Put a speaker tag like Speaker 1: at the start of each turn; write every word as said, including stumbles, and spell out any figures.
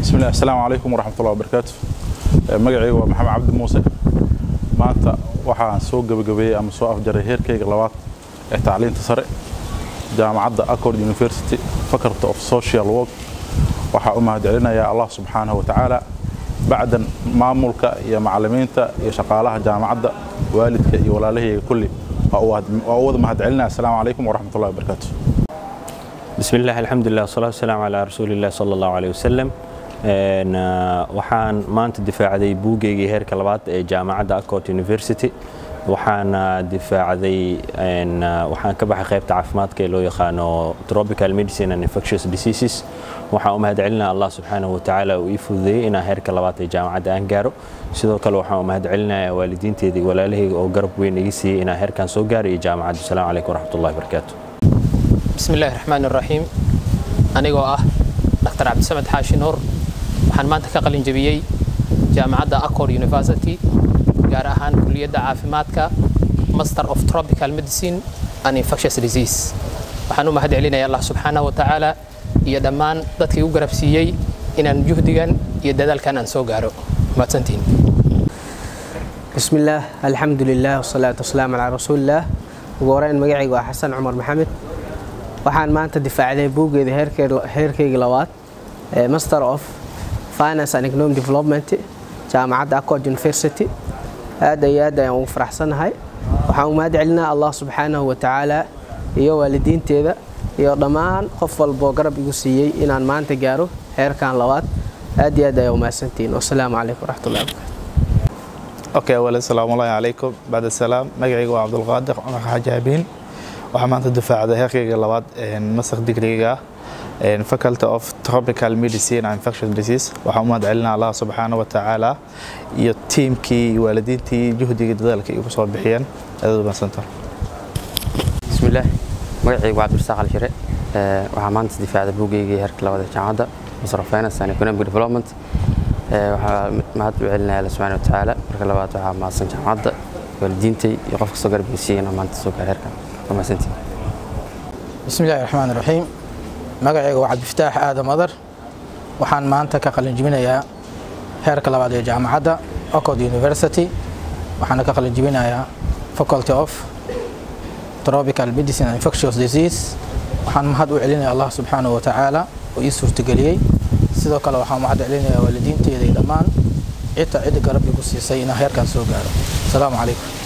Speaker 1: بسم الله السلام عليكم ورحمة الله وبركاته. مقعي ومحمد عبد موسى. maanta waxaan soo gabagabay ama soo afjaray heerkayga labaad ee tacliinta sare jaamacadda Accord University Faculty of Social Work. waxa uu mahadcelinayaa Allah subhanahu wa ta'ala bacdan maamulka iyo macallimiinta iyo shaqaalaha jaamacadda waalidka iyo walaalahayga kulli waa wada mahadcelinaa. Assalaamu alaykum wa rahmatullahi wa barakatuh.
Speaker 2: bismillah alhamdulillah wassalatu wassalamu ala rasulillah sallallahu alayhi wasallam. waxaan maanta difaacday buugaygii heerka labaad ee jaamacadda Accord University. waxaan difaacday waxaan ka baxay qaybta caafimaadka ee loo yaqaano tropical medicine and infectious diseases. waxaan u mahadcelinayaa Allah subhanahu wa ta'ala oo ii fududeeyay inaan heerka labaad ee jaamacadda aan gaaro. sidoo kale waxaan u mahadcelinayaa waalidiinteedii walaalahayga oo garab weyn iga siiyay inaan heerkan soo gaaro iyo jaamacadda. Assalaamu alaykum wa rahmatullahi wa barakatuh.
Speaker 3: bismillahir rahmanir rahim. anigoo ah Doctor Abdisamed Xaashi Nuur waxaan maanta ka qalin jabiyay jaamacadda Accord University gaar ahaan kulliyadda caafimaadka Master of Tropical Medicine and Infectious Disease. waxaan u mahadcelinayaa Allah subhanahu wa ta'ala iyo dhammaan dadkii u garab siiyay inaan juhdigan iyo dadaalkan aan soo gaaro. mahadsantiin.
Speaker 4: bismillah alhamdulillah wassalatu wassalamu ala rasulillah. ugu horreyn magacaygu waa Xasan Cumar Maxamed. waxaan maanta difaacday buuggeeda heerkayga labaad ee Master of Finance and Economic Development jaamacadda Accord University. aad iyo aad ayaan ugu faraxsanahay. waxaan u mahadcelinayaa Allah subhanahu wa ta'ala iyo waalidiinteeda iyo dhammaan qof walba garab igu siiyay inaan maanta gaaro heerkan labaad. aad iyo aad ayaan u mahadsantiin. Wassalaamu alaykum wa rahmatullahi wa barakatuh.
Speaker 5: okay wala salaamu alaykum ba'da salaam. magacaygu waa Cabdulqaadir Cumar Xajaabiin. waxaan maanta difaacday heerkayga labaad ee master degree-ga in Faculty of Tropical Medicine and Infectious Disease. waxaan u mahadcelinayaa Allah subhanahu wa ta'ala iyo teamkii waalidiintii juhdiga dadaalka igu soo bixiyeen. aad u mahadsantahay.
Speaker 6: bismillah magacaygu waa Cabdirasaaq Al-Shire. waxaan maanta difaacday buugaygii heerka labaad ee jaamacadda Master of Finance and Economic Development. waxaan mahad u celinayaa Allah subhanahu wa ta'ala. marka labaad waxaan mahadsan jaamacadda waalidiintay iyo qof kasta garab siiyay inaan maanta soo gaaro heerkan. mahadsantiin.
Speaker 7: bismillahir rahmanir rahim. magacaygu waa Cabdifataax Aadam Adar. waxaan maanta ka qalin jabinayaa heerka labaad ee jaamacadda Accord University. waxaan ka qalin jabinayaa Faculty of Tropical Medicine and Infectious Disease. waxaan mahad u celinayaa Allah subhanahu wa ta'ala oo ii suurtageliyay. sidoo kale waxaan mahad celinayaa waalidiinteeda iyo dhammaan cid cid garab igu siisay inaan heerkan soo gaaro. Assalaamu alaykum.